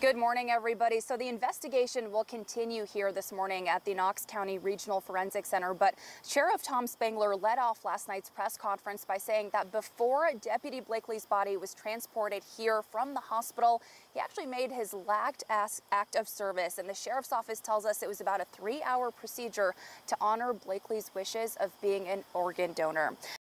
Good morning, everybody. So the investigation will continue here this morning at the Knox County Regional Forensic Center, but Sheriff Tom Spangler led off last night's press conference by saying that before Deputy Blakely's body was transported here from the hospital, he actually made his last act of service, and the sheriff's office tells us it was about a 3-hour procedure to honor Blakely's wishes of being an organ donor.